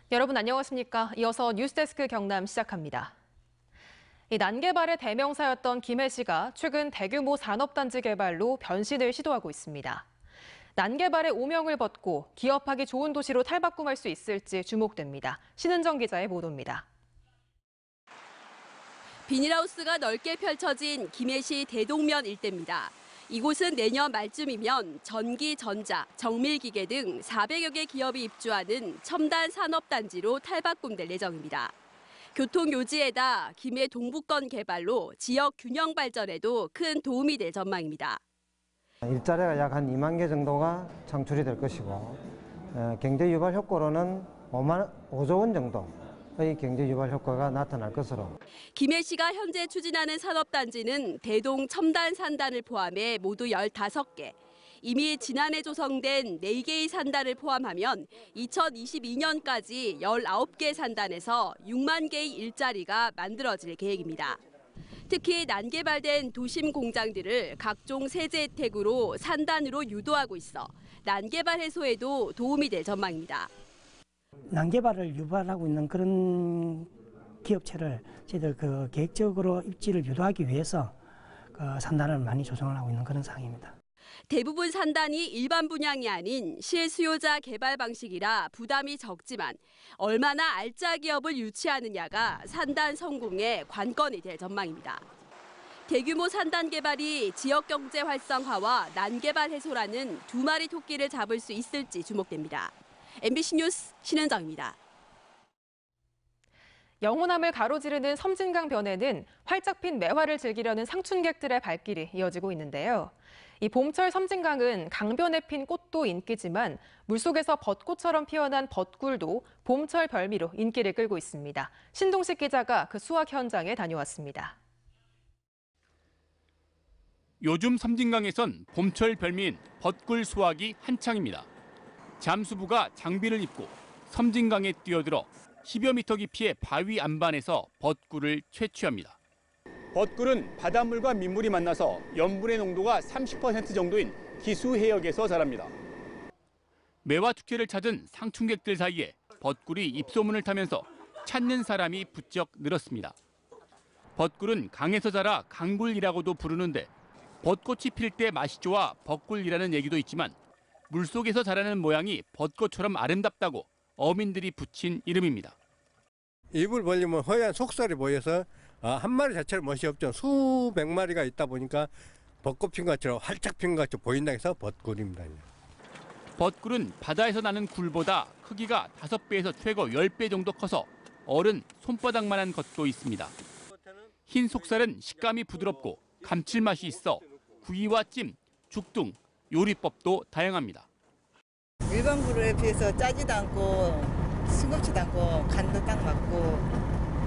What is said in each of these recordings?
여러분 안녕하십니까? 이어서 뉴스데스크 경남 시작합니다. 난개발의 대명사였던 김해 씨가 최근 대규모 산업단지 개발로 변신을 시도하고 있습니다. 난개발의 오명을 벗고 기업하기 좋은 도시로 탈바꿈할 수 있을지 주목됩니다. 신은정 기자의 보도입니다. 비닐하우스가 넓게 펼쳐진 김해시 대동면 일대입니다. 이곳은 내년 말쯤이면 전기, 전자, 정밀기계 등 400여 개 기업이 입주하는 첨단 산업단지로 탈바꿈될 예정입니다. 교통요지에다 김해 동부권 개발로 지역 균형 발전에도 큰 도움이 될 전망입니다. 일자리가 약 한 2만 개 정도가 창출이 될 것이고 경제 유발 효과로는 5조 원 정도의 경제 유발 효과가 나타날 것으로. 김해시가 현재 추진하는 산업단지는 대동 첨단 산단을 포함해 모두 15개. 이미 지난해 조성된 4개의 산단을 포함하면 2022년까지 19개 산단에서 6만 개의 일자리가 만들어질 계획입니다. 특히 난개발된 도심 공장들을 각종 세제 혜택으로 산단으로 유도하고 있어 난개발 해소에도 도움이 될 전망입니다. 난개발을 유발하고 있는 그런 기업체를 저희들 계획적으로 입지를 유도하기 위해서 산단을 많이 조성을 하고 있는 그런 상황입니다. 대부분 산단이 일반 분양이 아닌 실수요자 개발 방식이라 부담이 적지만 얼마나 알짜 기업을 유치하느냐가 산단 성공의 관건이 될 전망입니다. 대규모 산단 개발이 지역 경제 활성화와 난개발 해소라는 두 마리 토끼를 잡을 수 있을지 주목됩니다. MBC 뉴스 신은정입니다. 영호남을 가로지르는 섬진강 변에는 활짝 핀 매화를 즐기려는 상춘객들의 발길이 이어지고 있는데요. 이 봄철 섬진강은 강변에 핀 꽃도 인기지만 물속에서 벚꽃처럼 피어난 벚굴도 봄철 별미로 인기를 끌고 있습니다. 신동식 기자가 그 수확 현장에 다녀왔습니다. 요즘 섬진강에선 봄철 별미인 벚굴 수확이 한창입니다. 잠수부가 장비를 입고 섬진강에 뛰어들어 10여 미터 깊이의 바위 안반에서 벚굴을 채취합니다. 벚굴은 바닷물과 민물이 만나서 염분의 농도가 30% 정도인 기수해역에서 자랍니다. 매화 축제를 찾은 상춘객들 사이에 벚굴이 입소문을 타면서 찾는 사람이 부쩍 늘었습니다. 벚굴은 강에서 자라 강굴이라고도 부르는데 벚꽃이 필 때 맛이 좋아 벚굴이라는 얘기도 있지만 물속에서 자라는 모양이 벚꽃처럼 아름답다고 어민들이 붙인 이름입니다. 입을 벌리면 허연 속살이 보여서 한 마리 자체는 멋이 없죠. 수백 마리가 있다 보니까 벚꽃 핀 것처럼 활짝 핀 것처럼 보인다 해서 벚굴입니다. 벚굴은 바다에서 나는 굴보다 크기가 5배에서 최고 10배 정도 커서 어른 손바닥만한 것도 있습니다. 흰 속살은 식감이 부드럽고 감칠맛이 있어 구이와 찜, 죽 등 요리법도 다양합니다. 일반 굴에 비해서 짜지도 않고 싱겁지도 않고 간도 딱 맞고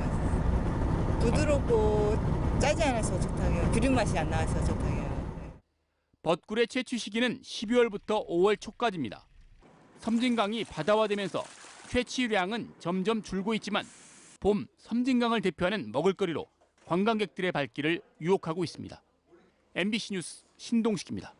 부드럽고 짜지 않아서 좋다고요. 비린 맛이 안 나와서 좋다고요. 벚굴의 채취 시기는 12월부터 5월 초까지입니다. 섬진강이 바다화되면서 채취량은 점점 줄고 있지만 봄 섬진강을 대표하는 먹을거리로 관광객들의 발길을 유혹하고 있습니다. MBC 뉴스 신동식입니다.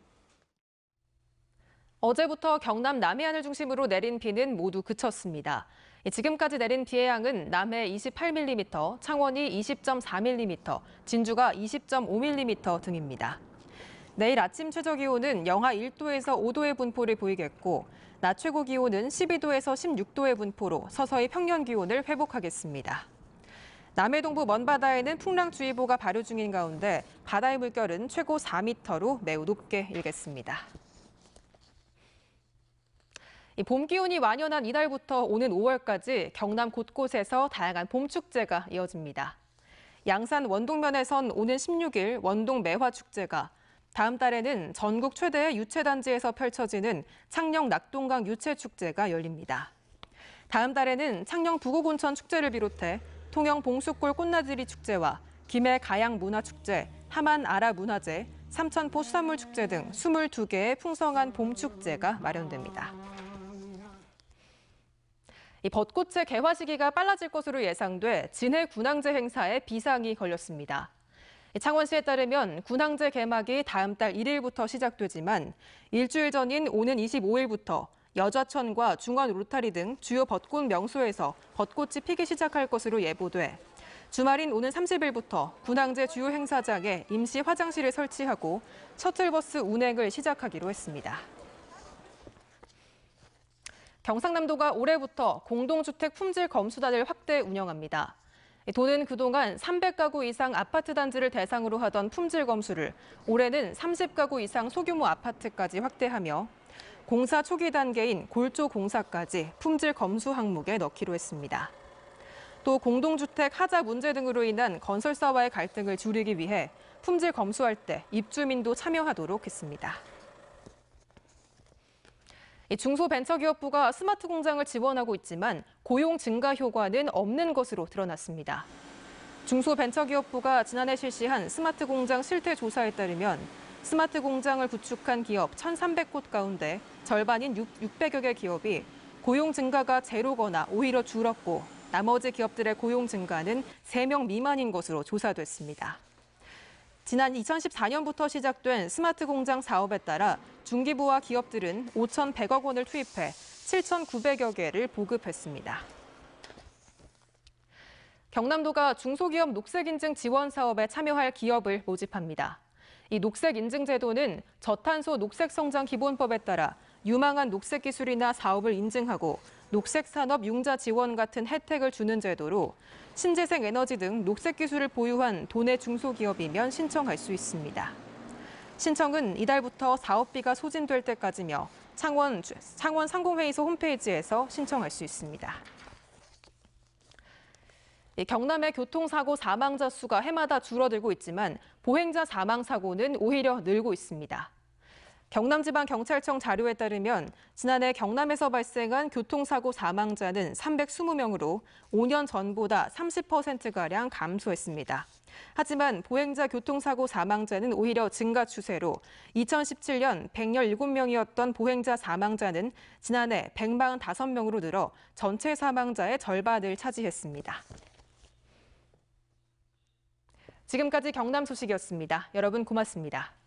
어제부터 경남 남해안을 중심으로 내린 비는 모두 그쳤습니다. 지금까지 내린 비의 양은 남해 28mm, 창원이 20.4mm, 진주가 20.5mm 등입니다. 내일 아침 최저 기온은 영하 1도에서 5도의 분포를 보이겠고 낮 최고 기온은 12도에서 16도의 분포로 서서히 평년 기온을 회복하겠습니다. 남해 동부 먼바다에는 풍랑주의보가 발효 중인 가운데 바다의 물결은 최고 4m로 매우 높게 일겠습니다. 봄 기온이 완연한 이달부터 오는 5월까지 경남 곳곳에서 다양한 봄 축제가 이어집니다. 양산 원동면에선 오는 16일 원동 매화 축제가, 다음 달에는 전국 최대의 유채단지에서 펼쳐지는 창녕 낙동강 유채축제가 열립니다. 다음 달에는 창녕 부곡온천 축제를 비롯해 통영 봉수골 꽃나들이 축제와 김해 가양 문화축제, 함안 아라 문화제, 삼천포 수산물 축제 등 22개의 풍성한 봄 축제가 마련됩니다. 이 벚꽃의 개화 시기가 빨라질 것으로 예상돼 진해 군항제 행사에 비상이 걸렸습니다. 창원시에 따르면 군항제 개막이 다음 달 1일부터 시작되지만 일주일 전인 오는 25일부터 여좌천과 중원 로타리 등 주요 벚꽃 명소에서 벚꽃이 피기 시작할 것으로 예보돼 주말인 오는 30일부터 군항제 주요 행사장에 임시 화장실을 설치하고 셔틀버스 운행을 시작하기로 했습니다. 경상남도가 올해부터 공동주택 품질 검수단을 확대 운영합니다. 도는 그동안 300가구 이상 아파트 단지를 대상으로 하던 품질 검수를 올해는 30가구 이상 소규모 아파트까지 확대하며 공사 초기 단계인 골조 공사까지 품질 검수 항목에 넣기로 했습니다. 또 공동주택 하자 문제 등으로 인한 건설사와의 갈등을 줄이기 위해 품질 검수할 때 입주민도 참여하도록 했습니다. 중소벤처기업부가 스마트 공장을 지원하고 있지만 고용 증가 효과는 없는 것으로 드러났습니다. 중소벤처기업부가 지난해 실시한 스마트 공장 실태 조사에 따르면 스마트 공장을 구축한 기업 1,300곳 가운데 절반인 600여 개 기업이 고용 증가가 제로거나 오히려 줄었고 나머지 기업들의 고용 증가는 3명 미만인 것으로 조사됐습니다. 지난 2014년부터 시작된 스마트 공장 사업에 따라 중기부와 기업들은 5,100억 원을 투입해 7,900여 개를 보급했습니다. 경남도가 중소기업 녹색인증 지원 사업에 참여할 기업을 모집합니다. 이 녹색인증 제도는 저탄소 녹색성장기본법에 따라 유망한 녹색 기술이나 사업을 인증하고 녹색산업 융자 지원 같은 혜택을 주는 제도로 신재생 에너지 등 녹색 기술을 보유한 도내 중소기업이면 신청할 수 있습니다. 신청은 이달부터 사업비가 소진될 때까지며 창원 상공회의소 홈페이지에서 신청할 수 있습니다. 경남의 교통사고 사망자 수가 해마다 줄어들고 있지만 보행자 사망 사고는 오히려 늘고 있습니다. 경남지방경찰청 자료에 따르면 지난해 경남에서 발생한 교통사고 사망자는 320명으로 5년 전보다 30%가량 감소했습니다. 하지만 보행자 교통사고 사망자는 오히려 증가 추세로 2017년 117명이었던 보행자 사망자는 지난해 145명으로 늘어 전체 사망자의 절반을 차지했습니다. 지금까지 경남 소식이었습니다. 여러분 고맙습니다.